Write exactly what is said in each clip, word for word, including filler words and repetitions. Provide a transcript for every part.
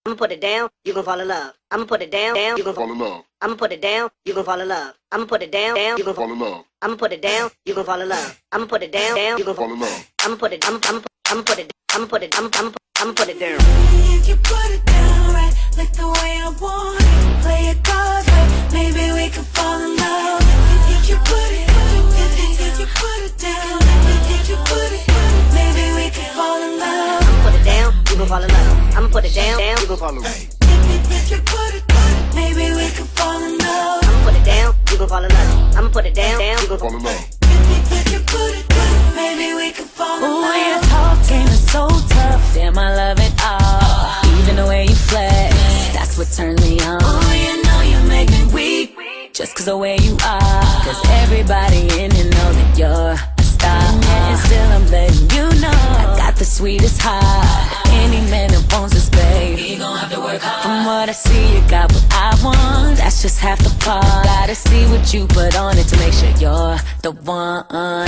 I'ma put it down, you gon' fall in love. I'ma put it down, down, you gon' fall in love. I'ma put it down, you gon' fall in love. I'ma put it down, down, you gon' fall in love. I'ma put it down, you gon' fall in love. I'ma put it down, down, you gon' fall in love. I'ma put it, I'ma, I'ma, I'ma put it, I'ma put it, I'ma, I'ma, I'ma put it down. If you put it down right, like the way I want it, play it God's way, maybe we can fall in love. If you put it, if, if, if you put it down, if, if you put it, maybe we can fall in love. I'ma put it down, you gon' fall in love. I'ma put it down, down, you gon' fall in love. If, if you put it, maybe we can fall in love. I'ma put it down, you gon' fall in love. I'ma put it down, down, you gon' fall in love. If, if you put it, maybe we can fall in love. Ooh, your talk game is so tough. Damn, I love it all. Even the way you flex, that's what turns me on. Oh, you know you make me weak, Just cause the way you are. Cause everybody in here know that you're a star. And still I'm letting you know I got the sweetest heart. Any man that wants this, babe, he gon' have to work hard. from what I see, you got what I want. That's just half the part. Gotta see what you put on it to make sure you're the one.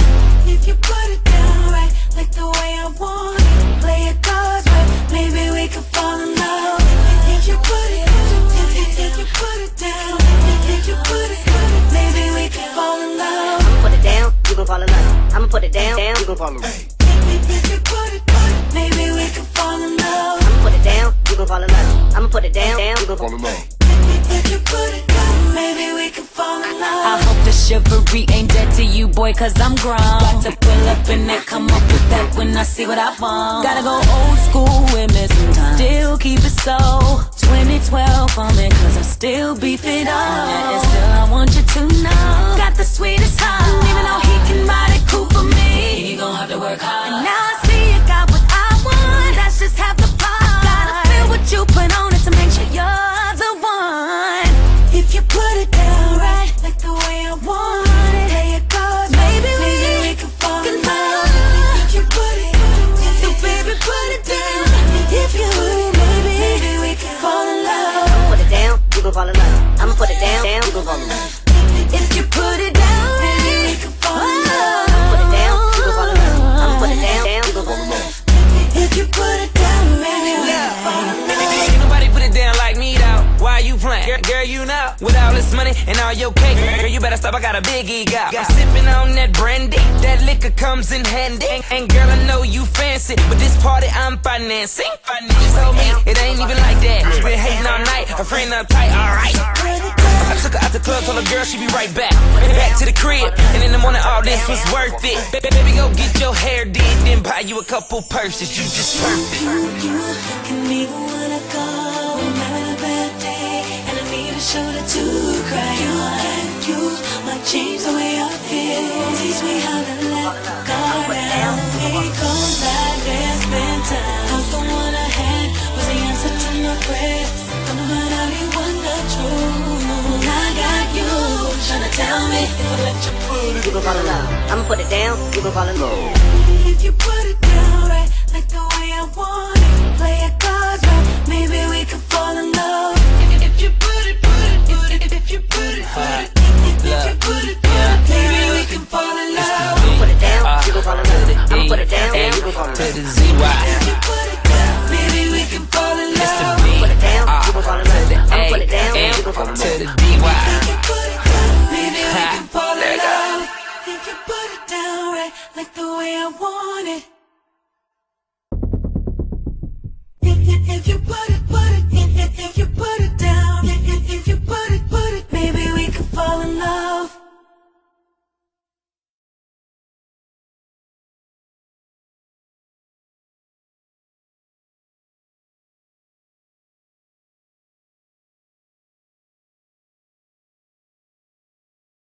If you put it down right, like the way I want it, play it God's way, maybe we can fall in love. If you put it, if, if, if you put it down, if, if you put it, maybe we can fall in love. I'ma put it down, you gon' fall in love. I'ma put it down, down, you gon' fall in love. If, if you put it, maybe we can fall in love. I'ma put it down, you gon' fall in love. I'ma put it down, down, you gon' fall in love. If you put it, maybe we can fall in I love. hope the chivalry ain't dead to you, boy, cause I'm grown. Got to pull up and then come up with that when I see what I want. Gotta go old school with me sometimes. Still keep it so twenty twelve on me, cause I still beef it up. And still I want you to know got the sweetest heart. Even though he can ride it cool for me, He gon' have to work hard. and now I see you got what I want. That's just half the part. Gotta feel what you put on it to make sure you're the one. If you put it down right, like the way I want it, play it God's way, Maybe we maybe we can fall in can love. fall. If you put it, if, So if, baby, put it down. if you put it, maybe, maybe we can fall in love. I'ma put it down, you gon' fall in love. I'ma put it down, down, you gon' fall in love. If you put it down, Maybe we can fall in love. I'ma put it down, you gon' fall in love. I'ma put it down, down, you gon' fall in love. If you put it down, maybe we can fall in love. Ain't nobody put it down like me though. Why you playing? Girl, girl, you know, with all this money and all your cake, girl, you better stop. I got a big ego. I'm sipping on that brandy. That liquor comes in handy. And, and girl, I know you fancy, but this party I'm financing. She told me it ain't even like that. She been hating all night. Her friend up tight. All right. I took her out the club, told her girl she be right back. Back to the crib, and in the morning all this was worth it. Ba- Baby, go get your hair did, then buy you a couple purses. You just perfect. You can be the one I call when I'm having a bad day, and I need a shoulder to cry on. You might change the way I feel. Teach me how to let go down. We come back, let's spend time. Cause the one I had was the answer to my prayers. I'm the one I really want the truth. I got you tryna tell me if I let you put it. You gon' fall in love. I'ma put it down, you gon' fall in love. If you put it